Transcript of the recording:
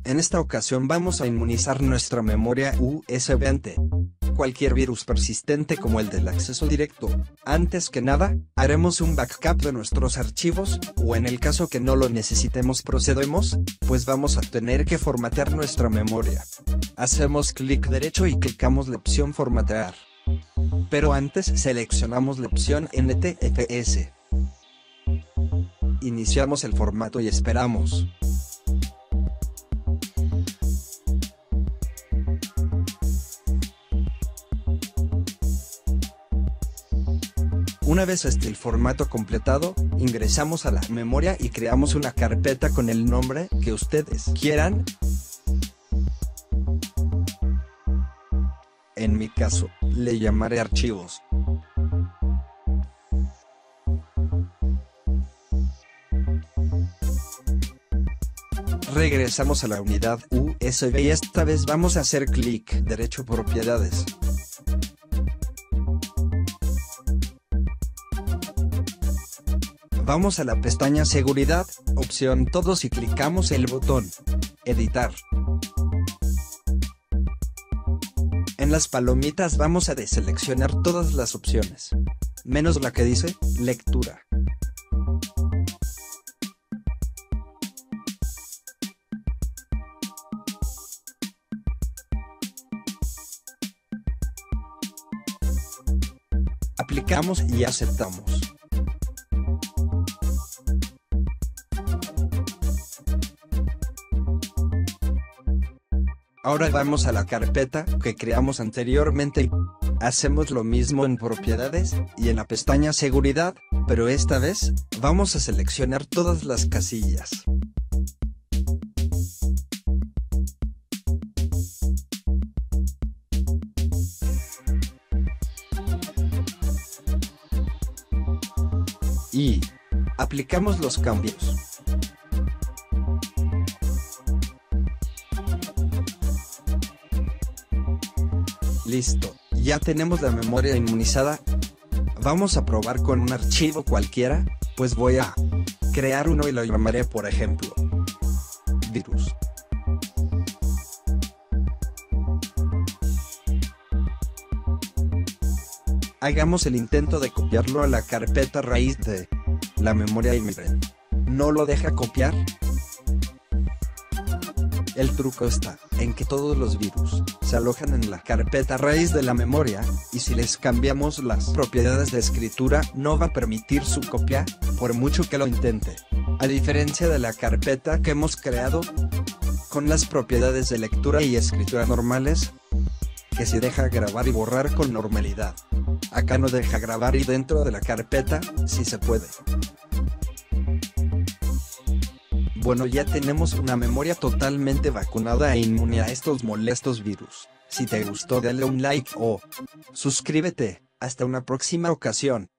En esta ocasión vamos a inmunizar nuestra memoria USB ante cualquier virus persistente como el del acceso directo. Antes que nada, haremos un backup de nuestros archivos, o en el caso que no lo necesitemos procedemos, pues vamos a tener que formatear nuestra memoria. Hacemos clic derecho y clicamos la opción formatear. Pero antes seleccionamos la opción NTFS. Iniciamos el formato y esperamos. Una vez esté el formato completado, ingresamos a la memoria y creamos una carpeta con el nombre que ustedes quieran. En mi caso, le llamaré archivos. Regresamos a la unidad USB y esta vez vamos a hacer clic derecho propiedades. Vamos a la pestaña seguridad, opción todos y clicamos el botón editar. En las palomitas vamos a deseleccionar todas las opciones, menos la que dice lectura. Aplicamos y aceptamos. Ahora vamos a la carpeta que creamos anteriormente y hacemos lo mismo en propiedades y en la pestaña seguridad, pero esta vez vamos a seleccionar todas las casillas. Y aplicamos los cambios. Listo, ya tenemos la memoria inmunizada. Vamos a probar con un archivo cualquiera, pues voy a crear uno y lo llamaré por ejemplo virus. Hagamos el intento de copiarlo a la carpeta raíz de la memoria y miren, ¿no lo deja copiar? El truco está en que todos los virus se alojan en la carpeta raíz de la memoria, y si les cambiamos las propiedades de escritura no va a permitir su copia, por mucho que lo intente. A diferencia de la carpeta que hemos creado, con las propiedades de lectura y escritura normales, que se deja grabar y borrar con normalidad. Acá no deja grabar y dentro de la carpeta, sí se puede. Bueno, ya tenemos una memoria totalmente vacunada e inmune a estos molestos virus. Si te gustó dale un like o suscríbete. Hasta una próxima ocasión.